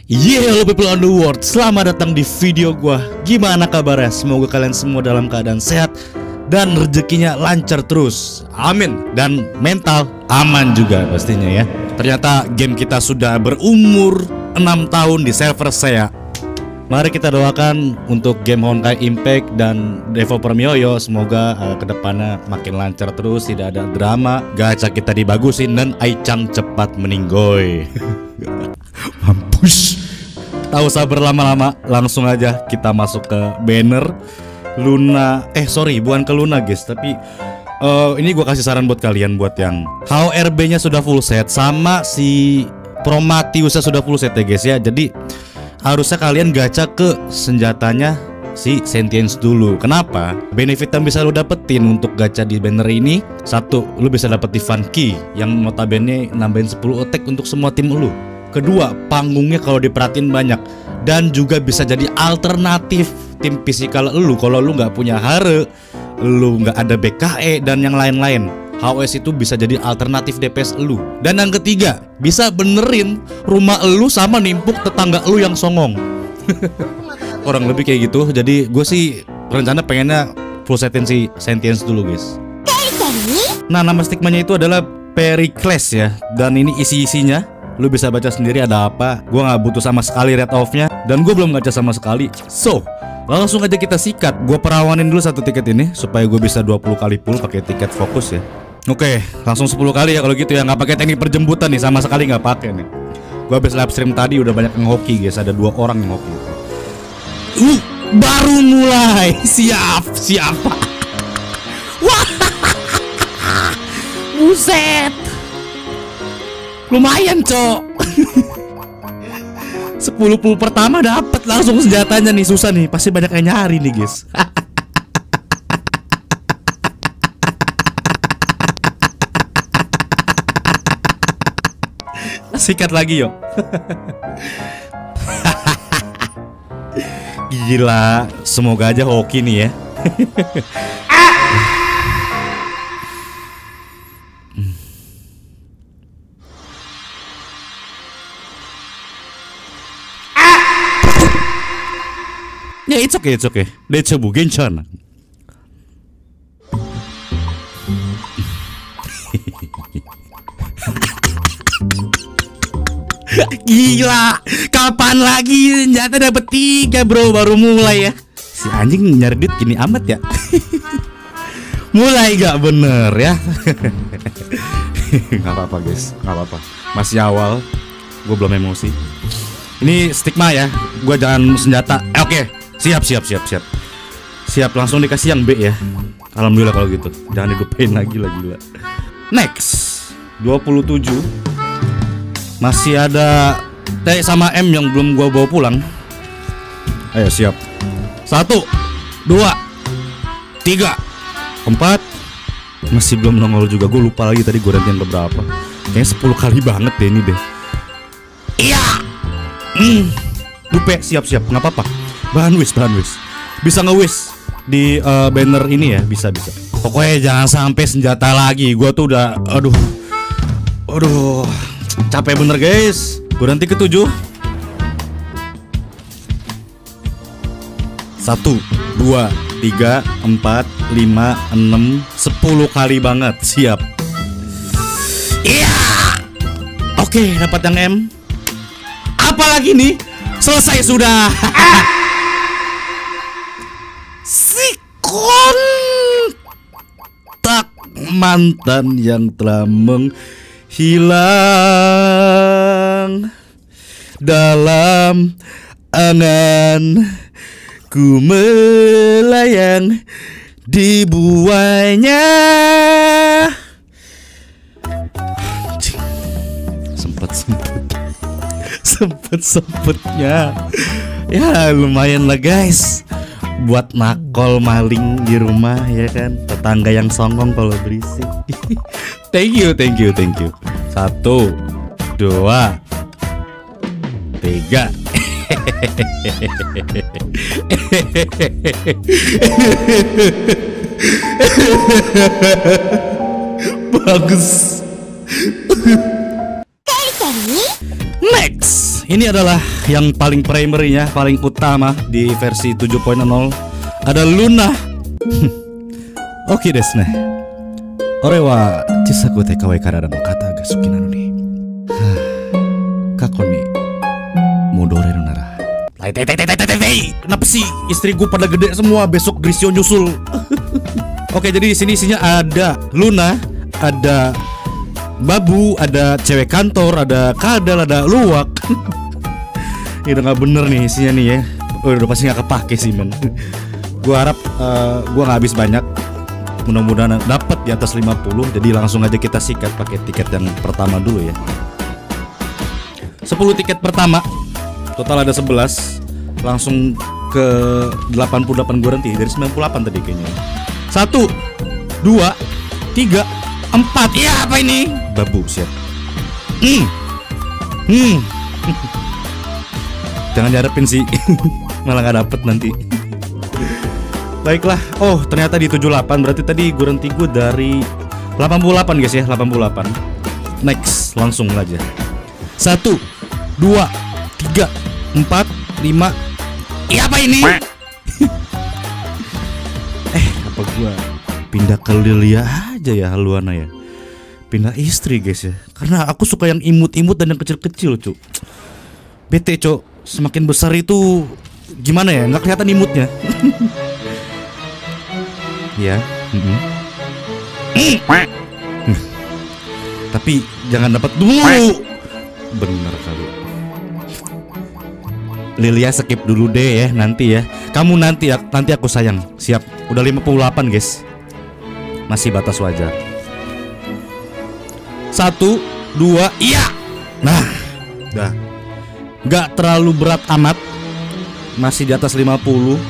Hello people on the world, selamat datang di video gua. Gimana kabarnya? Semoga kalian semua dalam keadaan sehat dan rezekinya lancar terus. Amin. Dan mental aman juga pastinya ya. Ternyata game kita sudah berumur 6 tahun di server saya. Mari kita doakan untuk game Honkai Impact dan developer Miyoyo. Semoga kedepannya makin lancar terus, tidak ada drama, gacha kita dibagusin dan Aichang cepat meninggoy. Mampus. Tahu usah berlama-lama, langsung aja kita masuk ke banner Luna. Bukan ke Luna guys, tapi ini gue kasih saran buat kalian, buat yang HORB nya sudah full set sama si Prometheusnya sudah full set ya guys ya. Jadi harusnya kalian gacha ke senjatanya si Sentience dulu. Kenapa? Benefit yang bisa lu dapetin untuk gacha di banner ini: satu, lu bisa dapet Divan Key yang notabene nambahin 10 attack untuk semua tim lu. Kedua, panggungnya kalau diperhatiin banyak dan juga bisa jadi alternatif tim fisikal lu kalau lu nggak punya hare, lu nggak ada BKE dan yang lain-lain. HOS itu bisa jadi alternatif DPS lu. Dan yang ketiga, bisa benerin rumah lu sama nimpuk tetangga lu yang songong. Kurang lebih kayak gitu. Jadi gue sih rencana pengennya full setin si Sentience dulu guys. Nah, nama stigmanya itu adalah Pericles ya. Dan ini isi-isinya lu bisa baca sendiri ada apa. Gue nggak butuh sama sekali read off-nya dan gue belum baca sama sekali. So, langsung aja kita sikat. Gue perawanin dulu satu tiket ini supaya gue bisa 20 kali pull pakai tiket fokus ya. Oke, langsung 10 kali ya kalau gitu ya. Nggak pakai teknik perjemputan nih, sama sekali nggak pakai nih. Gue habis live stream tadi udah banyak yang hoki guys. Ada 2 orang yang hoki. Baru mulai. Siap. Wah, buset. Lumayan cok. 10 pull pertama dapat langsung senjatanya nih. Susah nih, pasti banyak yang nyari nih guys. Sikat lagi yuk. Gila, semoga aja hoki nih ya. Ya, it's okay. Decobu Genshan. Gila, kapan lagi senjata dapet 3 bro, baru mulai ya. Si anjing nyari duit gini amat ya. Mulai gak bener ya. Gak apa-apa guys, gak apa-apa. Masih awal, gue belum emosi. Ini stigma ya, gue jangan senjata. Oke. Siap, langsung dikasih yang B ya. Alhamdulillah kalau gitu. Jangan digepain lagi lah, gila. Next 27. Masih ada T sama M yang belum gua bawa pulang. Ayo siap. 1, 2, 3, 4. Masih belum nongol juga. Gue lupa lagi tadi gue rantain beberapa. Kayaknya 10 kali banget deh ini deh. Iya. Lupa, siap, nggak apa-apa. Bahan wish. Bisa nge-wish di banner ini ya, bisa. Pokoknya jangan sampai senjata lagi. Gua tuh udah aduh, capek bener guys. Gue nanti ke-7. 1, 2, 3, 4, 5, 6, 10 kali banget. Siap. Iya. Oke, dapat yang M. Apalagi nih? Selesai sudah. Si kontak mantan yang telah menghilang dalam angan ku melayang di buainya. Sempetnya ya lumayan lah guys, buat nakol maling di rumah ya kan, tetangga yang songong kalau berisik. Thank you. 1, 2, 3. Bagus. Next, ini adalah yang paling primary-nya, paling utama di versi 7.0. Ada Luna. Oke desu ne. Ore wa chisaku te kawaii karada no kata ga suki nano ni. Kako ni modoreru nara. Kenapa sih istri gue pada gede semua, besok Grisio nyusul. Oke, jadi di sini isinya ada Luna, ada Babu, ada cewek kantor, ada kadal, ada luwak. Ini udah gak bener nih isinya nih ya. Udah pasti gak kepake sih men. Gue harap gue gak habis banyak. Mudah-mudahan dapat di atas 50. Jadi langsung aja kita sikat pakai tiket yang pertama dulu ya. 10 tiket pertama, total ada 11. Langsung ke 88 gue nanti. Dari 98 tadi kayaknya. 1, 2, 3, 4. Iya apa ini? Babu siap. Jangan diharapin sih. Malah gak dapet nanti. Baiklah. Oh ternyata di 78. Berarti tadi gue nanti gue dari 88 guys ya. 88. Next. Langsung aja. 1, 2, 3, 4, 5. Iya apa ini? Apa gua pindah ke Lilia aja ya, Luana ya. Pindah istri guys ya. Karena aku suka yang imut-imut dan yang kecil-kecil cuk. Bete cuk. Semakin besar itu gimana ya, nggak kelihatan imutnya. Ya. Tapi jangan dapat dulu. Bener kali. Lilia skip dulu deh ya nanti ya. Kamu nanti ya, nanti aku sayang. Siap. Udah 58 guys. Masih batas wajar. 1, 2, iya. Nah, dah. Gak terlalu berat amat. Masih di atas 50.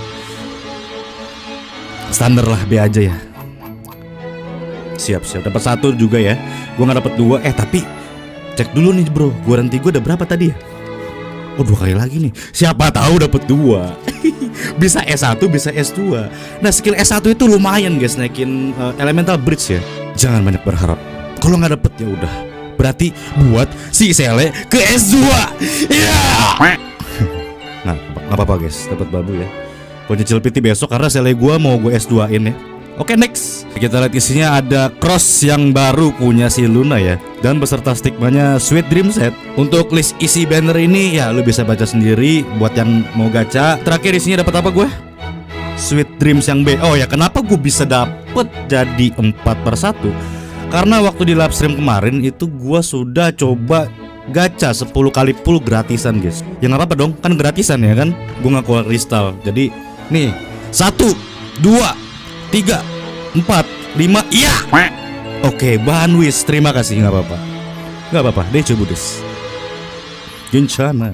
Standar lah, B aja ya. Siap. Dapat 1 juga ya. Gua nggak dapat 2. Tapi cek dulu nih bro. Garansi gue udah berapa tadi ya? Oh 2 kali lagi nih. Siapa tahu dapat 2. Bisa S1 bisa S2. Nah skill S1 itu lumayan guys, naikin elemental bridge ya. Jangan banyak berharap. Kalau nggak dapet ya udah. Berarti buat si Sele ke S2. Yeah! Nah nggak apa-apa guys, dapat babu ya. Gue nyicil PT besok karena Sele gue mau gue S2-in ya. Oke next. Kita lihat isinya ada cross yang baru punya si Luna ya. Dan beserta stigmanya Sweet Dream Set. Untuk list isi banner ini ya lu bisa baca sendiri. Buat yang mau gacha. Terakhir isinya dapat apa gue? Sweet Dreams yang B. Oh ya kenapa gue bisa dapet jadi 4/1? Karena waktu di live stream kemarin itu gue sudah coba gacha 10 kali full gratisan guys. Ya gak apa-apa dong, kan gratisan ya kan. Gue gak keluar kristal. Jadi nih 1, 2, 3, 4, 5. Iya. Oke, Banwis, terima kasih. Nggak apa-apa. Nggak apa-apa, deh coba des. Gencana.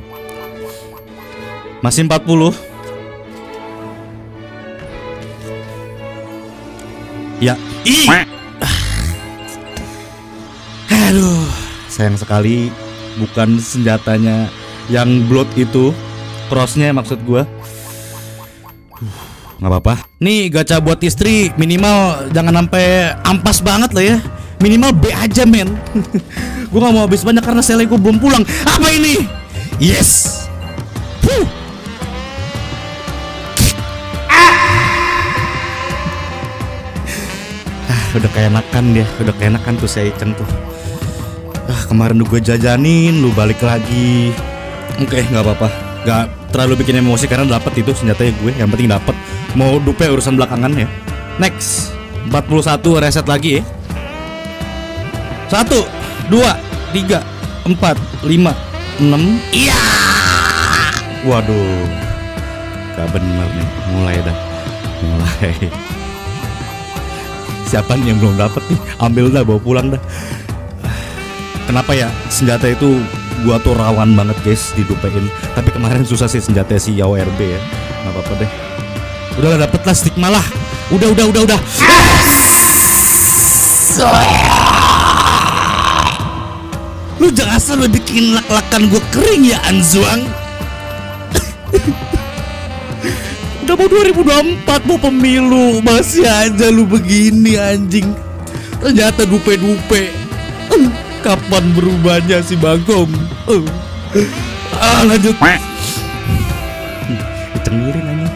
Masih 40. Ya. Ih. Aduh, sayang sekali bukan senjatanya yang blood itu. Crossnya maksud gua. Nggak apa-apa. Nih gacha buat istri minimal jangan sampai ampas banget lah ya. Minimal B aja men. Gue gak mau habis banyak karena Sele gue belum pulang. Apa ini? Yes. Udah kayak nakan dia. Udah kayak nakan tuh saya Iceng tuh. Kemarin gue jajanin, lu balik lagi. Oke, nggak apa-apa. Gak terlalu bikin emosi karena dapat itu senjatanya gue. Yang penting dapat. Mau dupe urusan belakangan ya. Next 41 reset lagi ya. 1, 2, 3, 4, 5, 6. Iya. Waduh. Gak bener nih. Mulai dah. Mulai. Siapa nih yang belum dapet nih? Ambil dah, bawa pulang dah. Kenapa ya senjata itu gua tuh rawan banget guys didupein. Tapi kemarin susah sih senjata si Yao RB ya. Gak apa-apa deh. Udah lah, dapet lah stigma lah. Udah. Lu jangan sampai bikin lak-lakan gue kering ya Anzuang. Udah mau 2024 mau pemilu, masih aja lu begini anjing. Ternyata dupe-dupe. Kapan berubahnya si Bagong? Lanjut. Cengirin aja.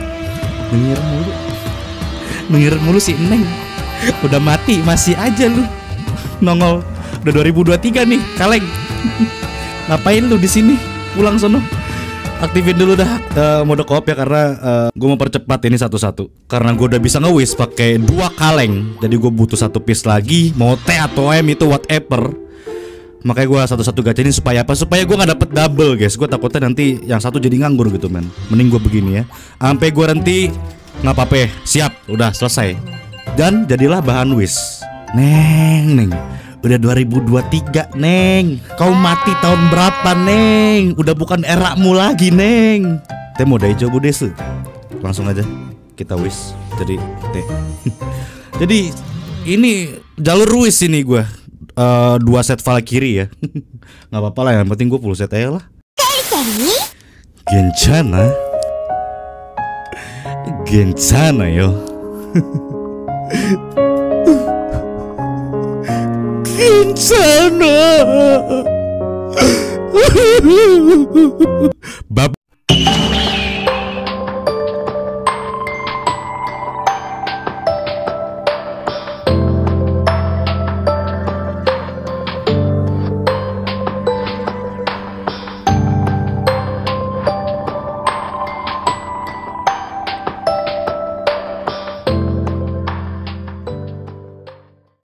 Mengirim mulu si Neng. Udah mati masih aja lu nongol. Udah 2023 nih, kaleng. Ngapain lu di sini? Pulang sono. Aktifin dulu dah mode co-op ya, karena gue mau percepat ini satu-satu. Karena gue udah bisa nge-wish pakai 2 kaleng. Jadi gue butuh 1 piece lagi, mau T atau M itu whatever. Makanya gue satu-satu gacain supaya apa? Supaya gue nggak dapet double, guys. Gue takutnya nanti yang satu jadi nganggur gitu, men. Mending gue begini ya. Sampai gue nanti nggak apa-apa. Siap, udah selesai. Dan jadilah bahan wish. Neng. Udah 2023, Neng. Kau mati tahun berapa, Neng? Udah bukan eramu lagi, Neng. Teh mau dai coba desu. Langsung aja kita wish. Jadi teh. Jadi ini jalur wish ini gue. 2 set Valkyrie ya. Nggak apa-apa lah, yang penting gue full set aja lah. Gencana yo. Gencana.